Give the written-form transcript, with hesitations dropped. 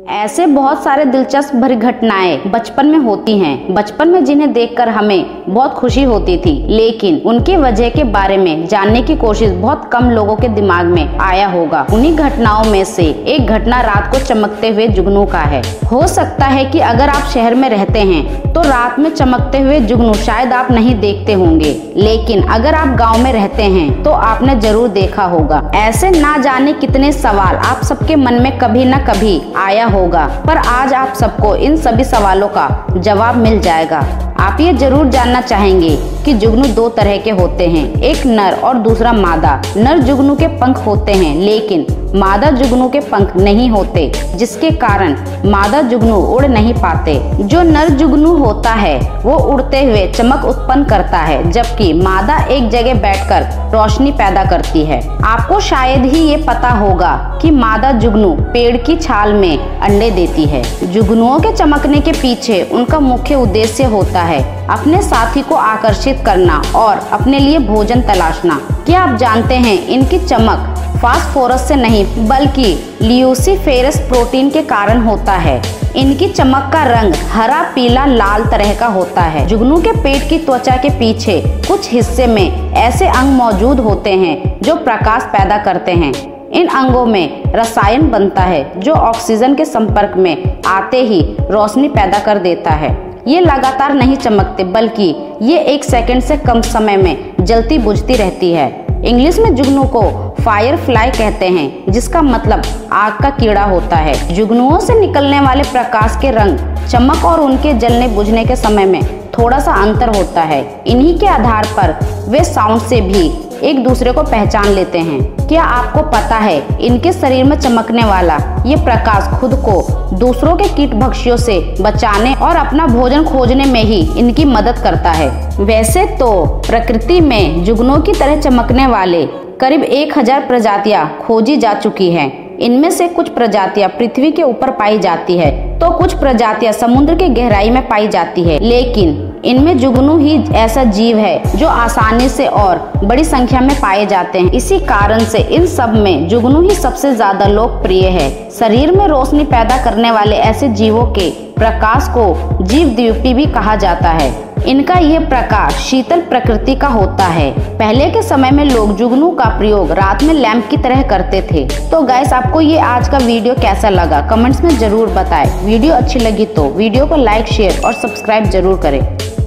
ऐसे बहुत सारे दिलचस्प भरी घटनाएं बचपन में होती हैं। बचपन में जिन्हें देखकर हमें बहुत खुशी होती थी, लेकिन उनकी वजह के बारे में जानने की कोशिश बहुत कम लोगों के दिमाग में आया होगा। उन्हीं घटनाओं में से एक घटना रात को चमकते हुए जुगनू का है। हो सकता है कि अगर आप शहर में रहते हैं तो रात में चमकते हुए जुगनू शायद आप नहीं देखते होंगे, लेकिन अगर आप गाँव में रहते हैं तो आपने जरूर देखा होगा। ऐसे ना जाने कितने सवाल आप सबके मन में कभी न कभी आया होगा, पर आज आप सबको इन सभी सवालों का जवाब मिल जाएगा। आप ये जरूर जानना चाहेंगे कि जुगनू दो तरह के होते हैं, एक नर और दूसरा मादा। नर जुगनू के पंख होते हैं, लेकिन मादा जुगनू के पंख नहीं होते, जिसके कारण मादा जुगनू उड़ नहीं पाते। जो नर जुगनू होता है वो उड़ते हुए चमक उत्पन्न करता है, जबकि मादा एक जगह बैठकर रोशनी पैदा करती है। आपको शायद ही ये पता होगा कि मादा जुगनू पेड़ की छाल में अंडे देती है। जुगनुओं के चमकने के पीछे उनका मुख्य उद्देश्य होता है अपने साथी को आकर्षित करना और अपने लिए भोजन तलाशना। क्या आप जानते हैं इनकी चमक फास्फोरस से नहीं बल्कि ल्यूसीफेरस प्रोटीन के कारण होता है। इनकी चमक का रंग हरा, पीला, लाल तरह का होता है। जुगनू के पेट की त्वचा के पीछे कुछ हिस्से में ऐसे अंग मौजूद होते हैं जो प्रकाश पैदा करते हैं। इन अंगों में रसायन बनता है जो ऑक्सीजन के संपर्क में आते ही रोशनी पैदा कर देता है। ये लगातार नहीं चमकते, बल्कि ये 1 सेकंड से कम समय में जलती बुझती रहती है। इंग्लिश में जुगनू को फायर फ्लाई कहते हैं, जिसका मतलब आग का कीड़ा होता है। जुगनुओं से निकलने वाले प्रकाश के रंग, चमक और उनके जलने बुझने के समय में थोड़ा सा अंतर होता है। इन्हीं के आधार पर वे साउंड से भी एक दूसरे को पहचान लेते हैं। क्या आपको पता है इनके शरीर में चमकने वाला ये प्रकाश खुद को दूसरों के कीट भक्षियों से बचाने और अपना भोजन खोजने में ही इनकी मदद करता है। वैसे तो प्रकृति में जुगनुओं की तरह चमकने वाले करीब 1000 प्रजातियां खोजी जा चुकी हैं। इनमें से कुछ प्रजातियां पृथ्वी के ऊपर पाई जाती है तो कुछ प्रजातियां समुद्र के गहराई में पाई जाती है, लेकिन इनमें जुगनू ही ऐसा जीव है जो आसानी से और बड़ी संख्या में पाए जाते हैं। इसी कारण से इन सब में जुगनू ही सबसे ज्यादा लोकप्रिय है। शरीर में रोशनी पैदा करने वाले ऐसे जीवों के प्रकाश को जीवद्वीपी भी कहा जाता है। इनका यह प्रकाश शीतल प्रकृति का होता है। पहले के समय में लोग जुगनू का प्रयोग रात में लैंप की तरह करते थे। तो गाइस, आपको ये आज का वीडियो कैसा लगा कमेंट्स में जरूर बताएं। वीडियो अच्छी लगी तो वीडियो को लाइक, शेयर और सब्सक्राइब जरूर करें।